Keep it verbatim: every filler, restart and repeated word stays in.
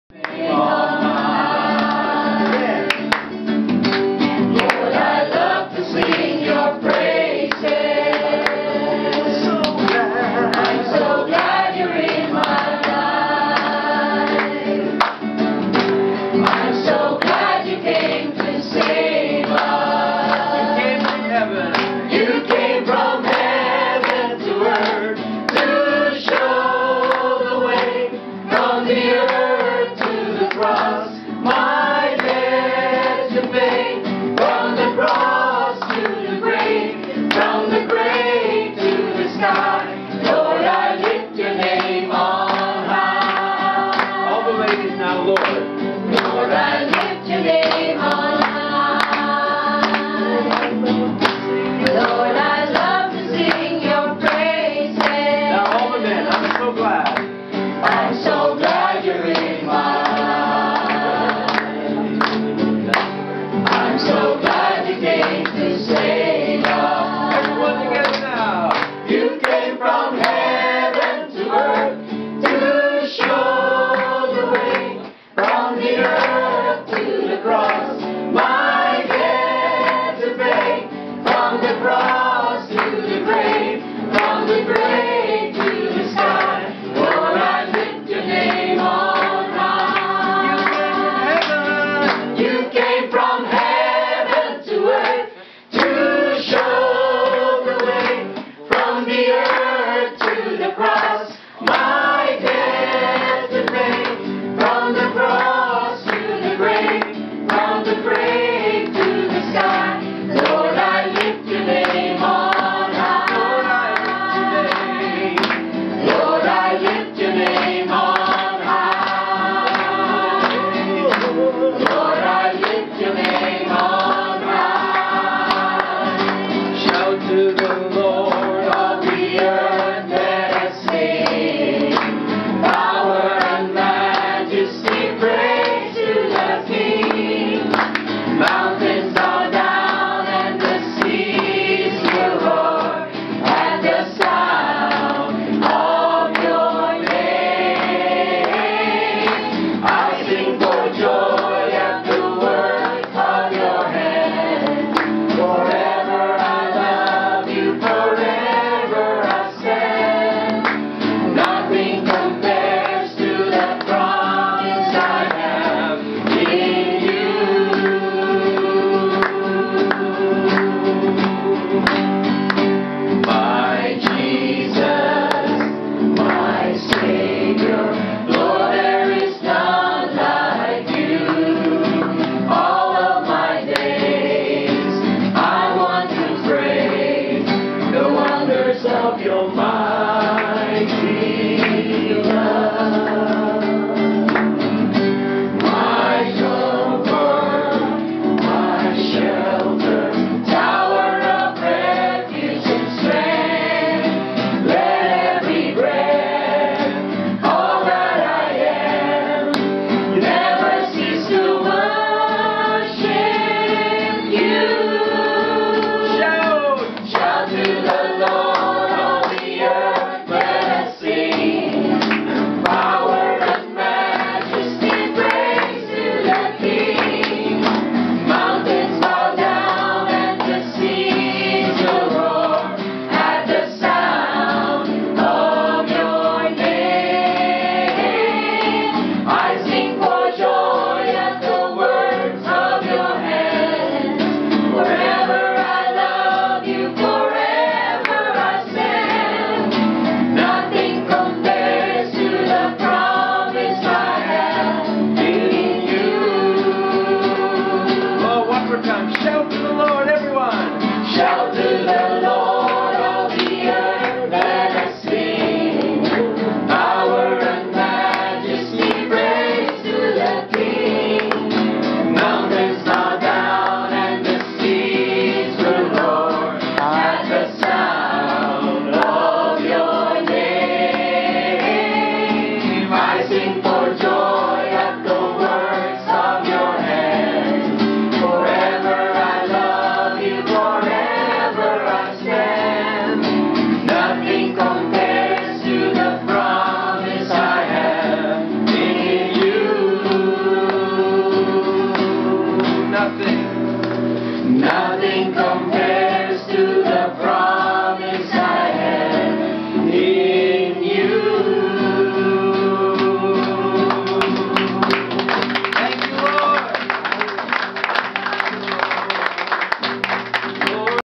Lord, I love to sing your praises. I'm so glad you're in my life. I'm so glad you came to save us. You came from heaven. You came from heaven to earth to show the way from the earth to the cross. My debt to pay, from the cross to the grave, from the grave to the sky. Lord, I lift your name on high. All the ladies now, Lord.